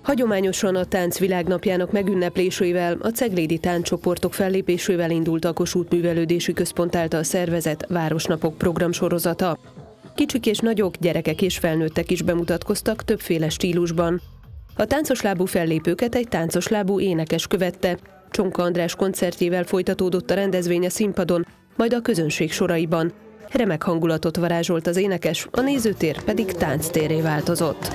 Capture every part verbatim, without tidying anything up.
Hagyományosan a Tánc Világnapjának megünneplésével, a ceglédi táncsoportok fellépésével indult a Kossuth Művelődési Központ által szervezett Városnapok programsorozata. Kicsik és nagyok, gyerekek és felnőttek is bemutatkoztak többféle stílusban. A táncoslábú fellépőket egy táncoslábú énekes követte. Csonka András koncertjével folytatódott a rendezvény a színpadon, majd a közönség soraiban. Remek hangulatot varázsolt az énekes, a nézőtér pedig tánctérré változott.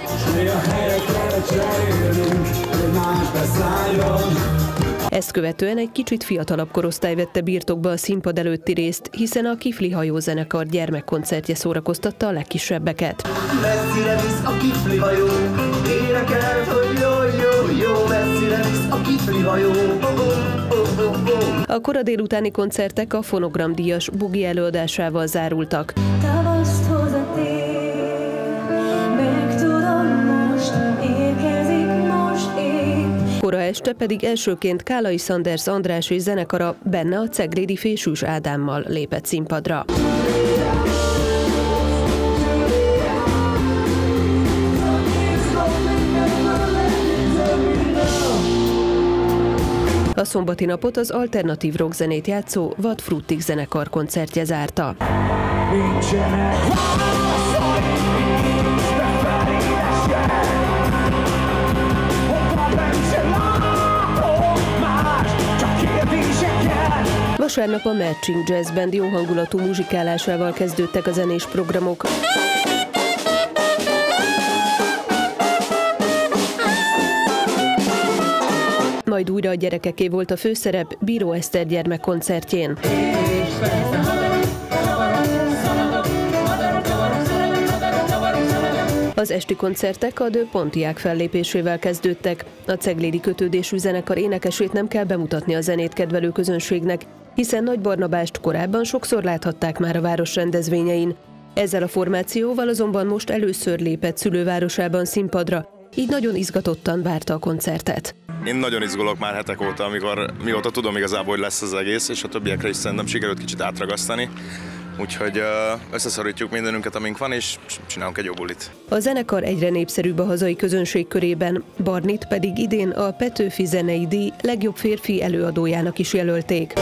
Ezt követően egy kicsit fiatalabb korosztály vette birtokba a színpad előtti részt, hiszen a Kifli Hajó zenekar gyermekkoncertje szórakoztatta a legkisebbeket. Messzire visz a Kifli hajó, énekelt, hogy jó, jó, jó, messzire visz a Kifli hajó. A kora délutáni koncertek a fonogramdíjas Bugi előadásával zárultak. Kora este pedig elsőként Kálai Sanders András és zenekara, benne a ceglédi Fésűs Ádámmal lépett színpadra. A szombati napot az alternatív rockzenét játszó Vad Fruttig zenekar koncertje zárta. Vasárnap a Matching Jazz Band jó hangulatú muzsikálásával kezdődtek a zenés programok. Majd újra a gyerekeké volt a főszerep Bíró Eszter gyermekkoncertjén. Az esti koncertek a The Pontiac fellépésével kezdődtek. A ceglédi kötődésű zenekar énekesét nem kell bemutatni a zenét kedvelő közönségnek, hiszen Nagy Barnabást korábban sokszor láthatták már a város rendezvényein. Ezzel a formációval azonban most először lépett szülővárosában színpadra, így nagyon izgatottan várta a koncertet. Én nagyon izgulok már hetek óta, amikor mióta tudom igazából, hogy lesz az egész, és a többiekre is szerintem sikerült kicsit átragasztani. Úgyhogy összeszorítjuk mindenünket, amink van, és csinálunk egy jó bulit. A zenekar egyre népszerűbb a hazai közönség körében, Barnit pedig idén a Petőfi Zenei Díj legjobb férfi előadójának is jelölték.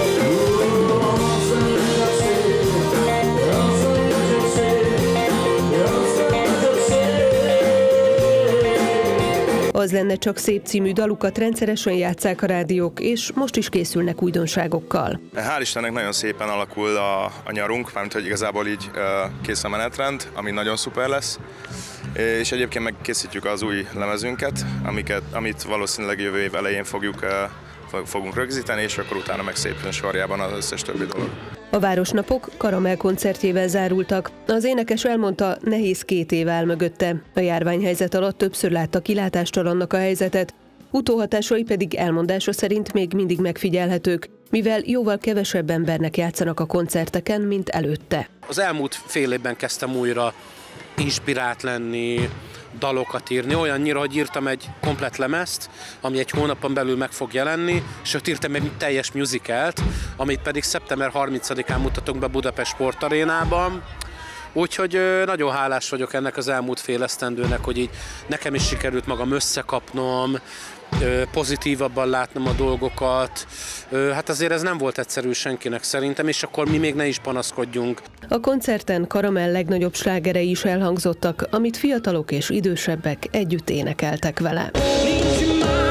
Az lenne csak szép című dalukat rendszeresen játsszák a rádiók, és most is készülnek újdonságokkal. Hál' Istennek nagyon szépen alakul a, a nyarunk, mármint hogy igazából így uh, kész a menetrend, ami nagyon szuper lesz. És egyébként megkészítjük az új lemezünket, amiket, amit valószínűleg jövő év elején fogjuk, uh, fogunk rögzíteni, és akkor utána meg szépen sorjában az összes többi dolog. A Városnapok Karamell koncertjével zárultak. Az énekes elmondta, nehéz két év áll mögötte. A járványhelyzet alatt többször látta kilátástalannak a helyzetet, utóhatásai pedig elmondása szerint még mindig megfigyelhetők, mivel jóval kevesebb embernek játszanak a koncerteken, mint előtte. Az elmúlt fél évben kezdtem újra inspirált lenni, dalokat írni, olyannyira, hogy írtam egy komplett lemezt, ami egy hónapon belül meg fog jelenni, és ott írtam egy teljes musicalt, amit pedig szeptember harmincadikán mutatunk be Budapest Sportarénában. Úgyhogy nagyon hálás vagyok ennek az elmúlt fél esztendőnek, hogy így nekem is sikerült magam összekapnom, pozitívabban látnom a dolgokat. Hát azért ez nem volt egyszerű senkinek szerintem, és akkor mi még ne is panaszkodjunk. A koncerten Karamell legnagyobb slágerei is elhangzottak, amit fiatalok és idősebbek együtt énekeltek vele.